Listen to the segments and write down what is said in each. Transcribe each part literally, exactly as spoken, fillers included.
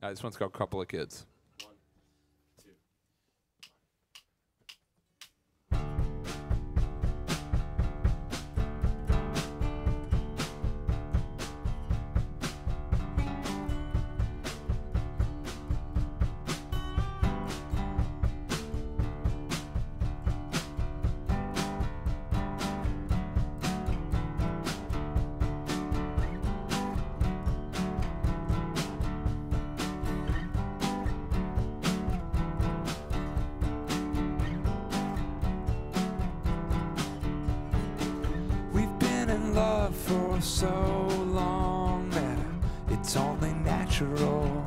Uh, this one's called Couple of Kids. Love for so long that it's only natural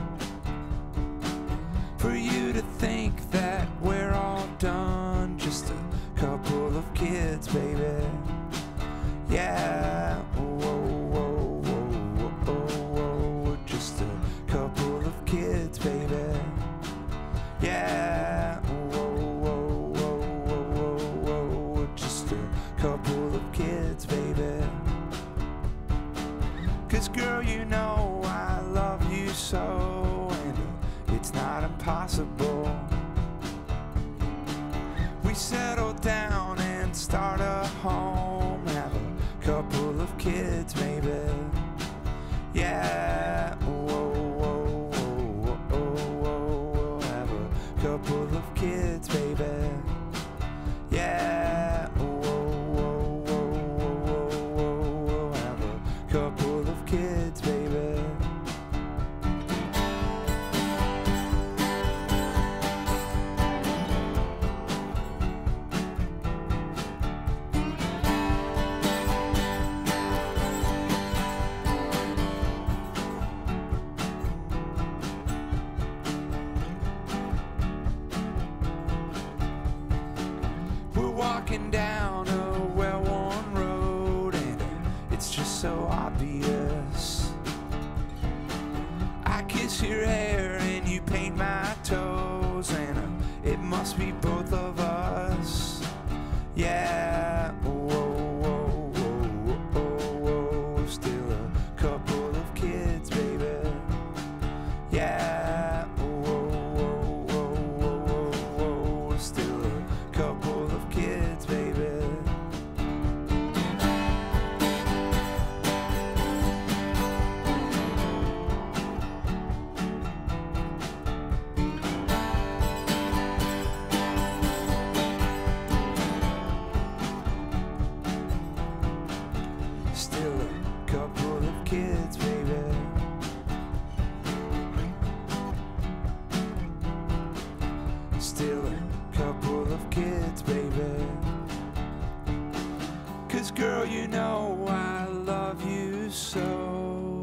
for you to think that we're all done. Just a couple of kids, baby. Yeah. Whoa, whoa, whoa, whoa, whoa. Just a couple of kids, baby. Yeah. Whoa, whoa, whoa, whoa, whoa, whoa. Just a couple of kids, baby. 'Cause girl, you know I love you so, and it's not impossible. We settle down and start a home, have a couple of kids, maybe. Yeah. Whoa, whoa, whoa, whoa, whoa, whoa. Have a couple of kids, baby. Yeah. Whoa, whoa, whoa, whoa, whoa, whoa. Have a couple of kids, baby. We're walking down a well-worn road, and it's just so obvious. I kiss your hair and you paint my toes, and uh, it must be both of us. Yeah. Whoa, whoa, whoa, whoa, whoa. Still a couple of kids, baby. Yeah. Whoa, whoa, whoa, whoa, whoa, whoa. Still a couple of kids, baby. Still a couple of kids, baby. Still a couple of kids, baby. 'Cause girl, you know I love you so.